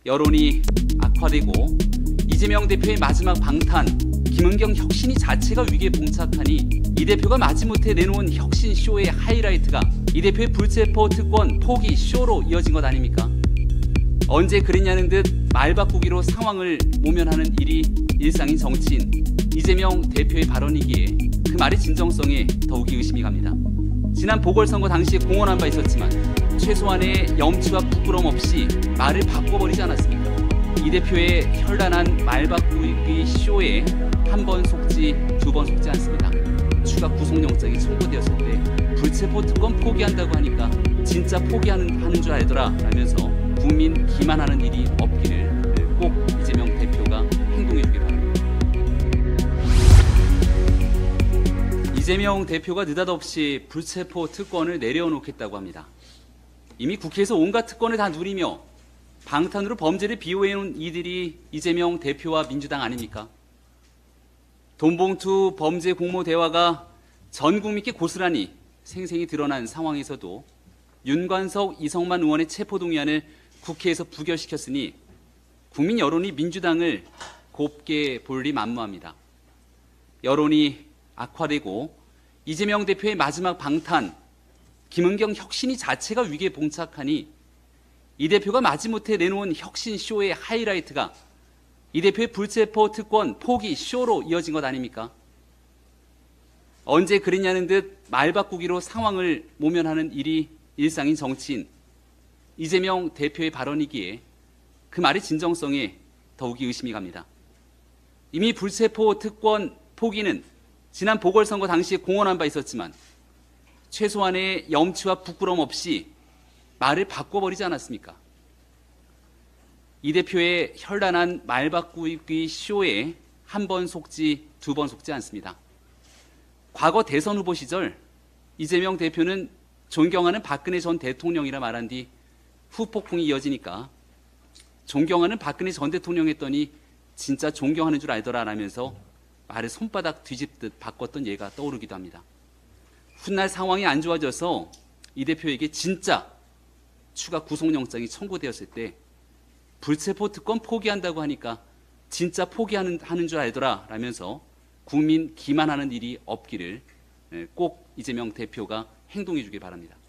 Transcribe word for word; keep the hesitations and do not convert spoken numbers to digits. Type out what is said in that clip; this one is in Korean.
여론이 악화되고 이재명 대표의 마지막 방탄, 김은경 혁신이 자체가 위기에 봉착하니 이 대표가 마지못해 내놓은 혁신쇼의 하이라이트가 이 대표의 불체포 특권 포기 쇼로 이어진 것 아닙니까? 언제 그랬냐는 듯 말 바꾸기로 상황을 모면하는 일이 일상인 정치인 이재명 대표의 발언이기에 그 말의 진정성에 더욱이 의심이 갑니다. 지난 보궐선거 당시 공언한 바 있었지만 최소한의 염치와 부끄럼 없이 말을 바꿔버리지 않았습니까? 이 대표의 현란한 말 바꾸기 쇼에 한 번 속지 두 번 속지 않습니다. 추가 구속영장이 청구되었을 때 불체포 특권 포기한다고 하니까 진짜 포기하는 하는 줄 알더라 라면서 국민 기만하는 일이 없기를 꼭 이재명 대표가 행동해 주길 바랍니다. 이재명 대표가 느닷없이 불체포 특권을 내려놓겠다고 합니다. 이미 국회에서 온갖 특권을 다 누리며 방탄으로 범죄를 비호해놓은 이들이 이재명 대표와 민주당 아닙니까? 돈봉투 범죄 공모 대화가 전 국민께 고스란히 생생히 드러난 상황에서도 윤관석, 이성만 의원의 체포동의안을 국회에서 부결시켰으니 국민 여론이 민주당을 곱게 볼리 만무합니다. 여론이 악화되고 이재명 대표의 마지막 방탄, 김은경 혁신이 자체가 위기에 봉착하니 이 대표가 마지못해 내놓은 혁신쇼의 하이라이트가 이 대표의 불체포 특권 포기 쇼로 이어진 것 아닙니까? 언제 그랬냐는 듯 말 바꾸기로 상황을 모면하는 일이 일상인 정치인 이재명 대표의 발언이기에 그 말의 진정성에 더욱이 의심이 갑니다. 이미 불체포 특권 포기는 지난 보궐선거 당시 공언한 바 있었지만 최소한의 염치와 부끄럼 없이 말을 바꿔버리지 않았습니까? 이 대표의 현란한 말 바꾸기 쇼에 한 번 속지 두 번 속지 않습니다. 과거 대선 후보 시절 이재명 대표는 존경하는 박근혜 전 대통령이라 말한 뒤 후폭풍이 이어지니까 존경하는 박근혜 전 대통령 했더니 진짜 존경하는 줄 알더라 라면서 말을 손바닥 뒤집듯 바꿨던 예가 떠오르기도 합니다. 훗날 상황이 안 좋아져서 이 대표에게 진짜 추가 구속영장이 청구되었을 때 불체포 특권 포기한다고 하니까 진짜 포기하는 하는 줄 알더라 라면서 국민 기만하는 일이 없기를 꼭 이재명 대표가 행동해 주길 바랍니다.